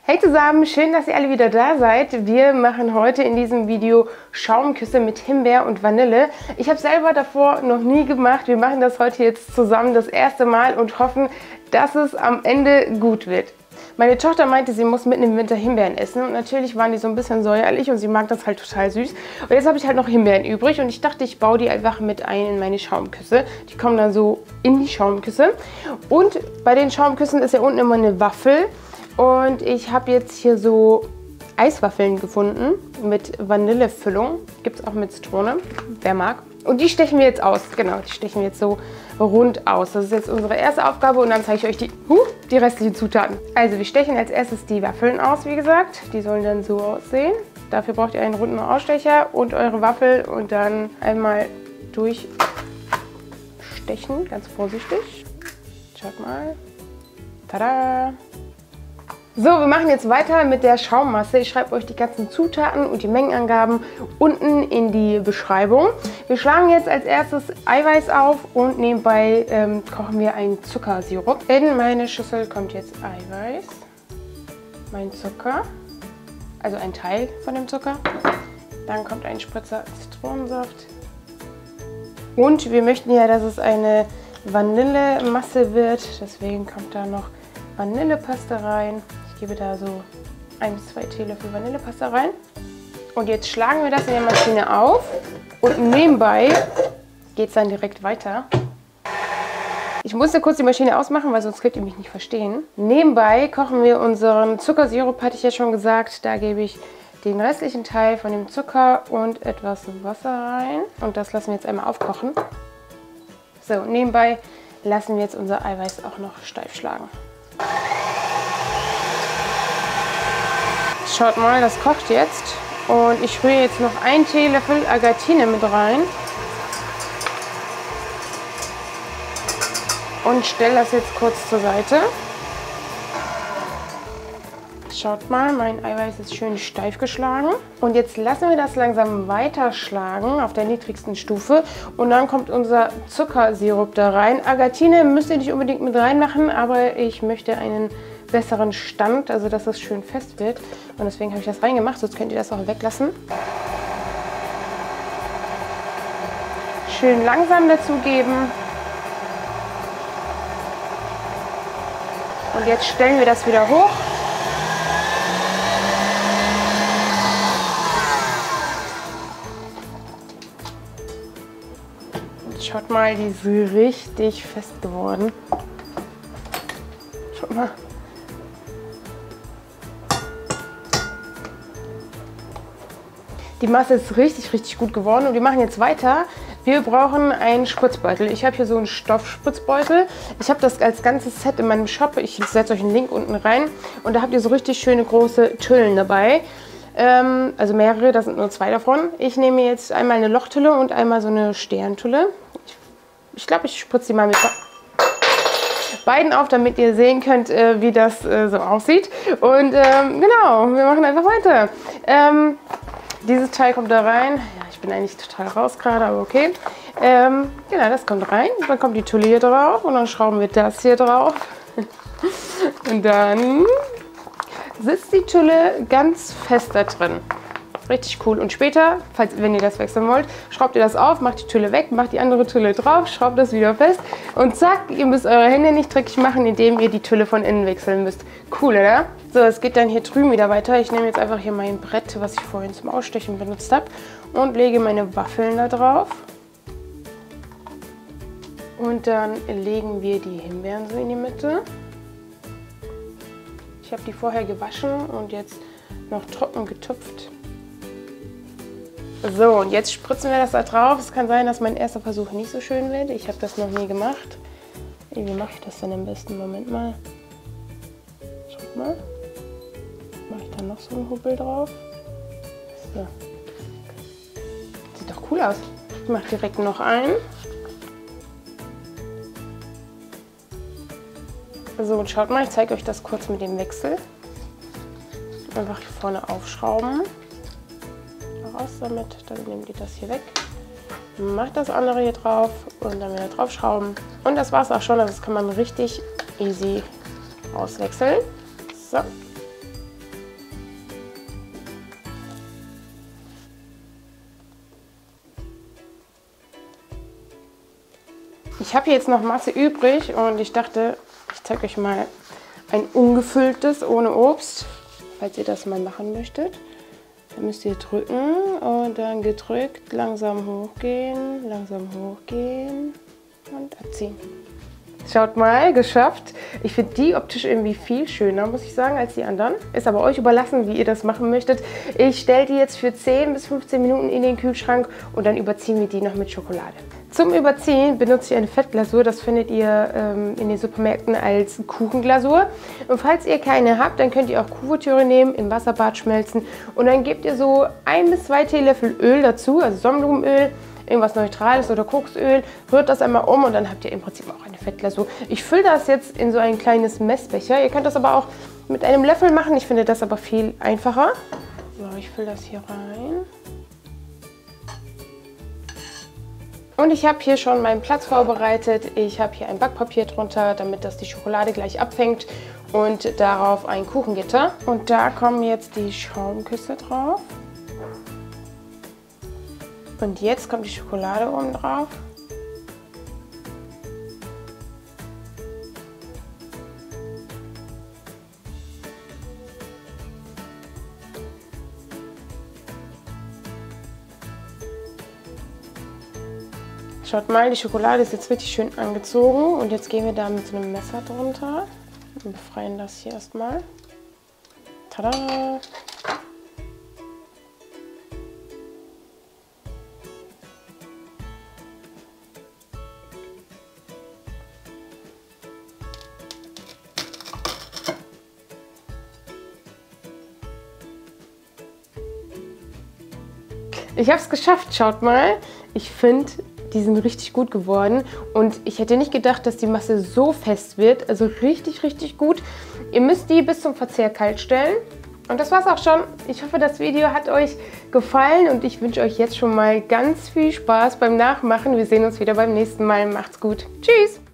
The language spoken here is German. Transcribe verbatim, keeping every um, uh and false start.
Hey zusammen, schön, dass ihr alle wieder da seid. Wir machen heute in diesem Video Schaumküsse mit Himbeer und Vanille. Ich habe selber davor noch nie gemacht. Wir machen das heute jetzt zusammen das erste Mal und hoffen, dass es am Ende gut wird. Meine Tochter meinte, sie muss mitten im Winter Himbeeren essen und natürlich waren die so ein bisschen säuerlich und sie mag das halt total süß. Und jetzt habe ich halt noch Himbeeren übrig und ich dachte, ich baue die einfach mit ein in meine Schaumküsse. Die kommen dann so in die Schaumküsse. Und bei den Schaumküssen ist ja unten immer eine Waffel. Und ich habe jetzt hier so Eiswaffeln gefunden mit Vanillefüllung. Gibt es auch mit Zitrone, wer mag. Und die stechen wir jetzt aus. Genau, die stechen wir jetzt so rund aus. Das ist jetzt unsere erste Aufgabe und dann zeige ich euch die, huh, die restlichen Zutaten. Also wir stechen als erstes die Waffeln aus, wie gesagt. Die sollen dann so aussehen. Dafür braucht ihr einen runden Ausstecher und eure Waffel und dann einmal durchstechen, ganz vorsichtig. Schaut mal. Tada! So, wir machen jetzt weiter mit der Schaummasse. Ich schreibe euch die ganzen Zutaten und die Mengenangaben unten in die Beschreibung. Wir schlagen jetzt als erstes Eiweiß auf und nebenbei ähm, kochen wir einen Zuckersirup. In meine Schüssel kommt jetzt Eiweiß, mein Zucker, also ein Teil von dem Zucker. Dann kommt ein Spritzer Zitronensaft. Und wir möchten ja, dass es eine Vanillemasse wird. Deswegen kommt da noch Vanillepaste rein. Ich gebe da so ein bis zwei Teelöffel Vanillepaste rein. Und jetzt schlagen wir das in der Maschine auf. Und nebenbei geht es dann direkt weiter. Ich musste kurz die Maschine ausmachen, weil sonst könnt ihr mich nicht verstehen. Nebenbei kochen wir unseren Zuckersirup, hatte ich ja schon gesagt. Da gebe ich den restlichen Teil von dem Zucker und etwas Wasser rein. Und das lassen wir jetzt einmal aufkochen. So, nebenbei lassen wir jetzt unser Eiweiß auch noch steif schlagen. Schaut mal, das kocht jetzt und ich rühre jetzt noch einen Teelöffel Agatine mit rein und stelle das jetzt kurz zur Seite. Schaut mal, mein Eiweiß ist schön steif geschlagen und jetzt lassen wir das langsam weiterschlagen auf der niedrigsten Stufe und dann kommt unser Zuckersirup da rein. Agatine müsst ihr nicht unbedingt mit reinmachen, aber ich möchte einen besseren Stand, also dass es schön fest wird und deswegen habe ich das reingemacht, sonst könnt ihr das auch weglassen. Schön langsam dazugeben und jetzt stellen wir das wieder hoch. Schaut mal, die ist richtig fest geworden. Schaut mal. Die Masse ist richtig, richtig gut geworden und wir machen jetzt weiter. Wir brauchen einen Spritzbeutel. Ich habe hier so einen Stoffspritzbeutel. Ich habe das als ganzes Set in meinem Shop. Ich setze euch einen Link unten rein und da habt ihr so richtig schöne große Tüllen dabei. Ähm, also mehrere, da sind nur zwei davon. Ich nehme jetzt einmal eine Lochtülle und einmal so eine Sterntulle. Ich glaube, ich spritze die mal mit beiden auf, damit ihr sehen könnt, äh, wie das äh, so aussieht. Und ähm, genau, wir machen einfach weiter. Ähm, dieses Teil kommt da rein. Ja, ich bin eigentlich total raus gerade, aber okay. Ähm, genau, das kommt rein. Dann kommt die Tülle hier drauf und dann schrauben wir das hier drauf. Und dann sitzt die Tülle ganz fest da drin. Richtig cool. Und später, falls, wenn ihr das wechseln wollt, schraubt ihr das auf, macht die Tülle weg, macht die andere Tülle drauf, schraubt das wieder fest und zack, ihr müsst eure Hände nicht dreckig machen, indem ihr die Tülle von innen wechseln müsst. Cool, oder? So, es geht dann hier drüben wieder weiter. Ich nehme jetzt einfach hier mein Brett, was ich vorhin zum Ausstechen benutzt habe und lege meine Waffeln da drauf. Und dann legen wir die Himbeeren so in die Mitte. Ich habe die vorher gewaschen und jetzt noch trocken getupft. So, und jetzt spritzen wir das da drauf. Es kann sein, dass mein erster Versuch nicht so schön wird. Ich habe das noch nie gemacht. Wie mache ich das denn am besten? Moment mal. Schaut mal. Mache ich da noch so einen Hubbel drauf. So. Sieht doch cool aus. Ich mache direkt noch einen. So, und schaut mal, ich zeige euch das kurz mit dem Wechsel. Einfach hier vorne aufschrauben. Raus damit, dann nehmt ihr das hier weg. Macht das andere hier drauf und dann wieder draufschrauben. Und das war es auch schon, also das kann man richtig easy auswechseln. So. Ich habe hier jetzt noch Masse übrig und ich dachte, ich zeige euch mal ein ungefülltes ohne Obst, falls ihr das mal machen möchtet. Dann müsst ihr drücken und dann gedrückt, langsam hochgehen, langsam hochgehen und abziehen. Schaut mal, geschafft. Ich finde die optisch irgendwie viel schöner, muss ich sagen, als die anderen. Ist aber euch überlassen, wie ihr das machen möchtet. Ich stelle die jetzt für zehn bis fünfzehn Minuten in den Kühlschrank und dann überziehen wir die noch mit Schokolade. Zum Überziehen benutze ich eine Fettglasur. Das findet ihr ähm, in den Supermärkten als Kuchenglasur. Und falls ihr keine habt, dann könnt ihr auch Kuvertüre nehmen, im Wasserbad schmelzen. Und dann gebt ihr so ein bis zwei Teelöffel Öl dazu, also Sonnenblumenöl, irgendwas Neutrales oder Kokosöl, rührt das einmal um und dann habt ihr im Prinzip auch eine Fettglasur. Ich fülle das jetzt in so ein kleines Messbecher. Ihr könnt das aber auch mit einem Löffel machen. Ich finde das aber viel einfacher. So, ich fülle das hier rein. Und ich habe hier schon meinen Platz vorbereitet. Ich habe hier ein Backpapier drunter, damit das die Schokolade gleich abfängt und darauf ein Kuchengitter. Und da kommen jetzt die Schaumküsse drauf. Und jetzt kommt die Schokolade oben drauf. Schaut mal, die Schokolade ist jetzt richtig schön angezogen. Und jetzt gehen wir da mit so einem Messer drunter und befreien das hier erstmal. Tada! Ich habe es geschafft, schaut mal. Ich finde, die sind richtig gut geworden und ich hätte nicht gedacht, dass die Masse so fest wird. Also richtig, richtig gut. Ihr müsst die bis zum Verzehr kalt stellen. Und das war's auch schon. Ich hoffe, das Video hat euch gefallen und ich wünsche euch jetzt schon mal ganz viel Spaß beim Nachmachen. Wir sehen uns wieder beim nächsten Mal. Macht's gut. Tschüss!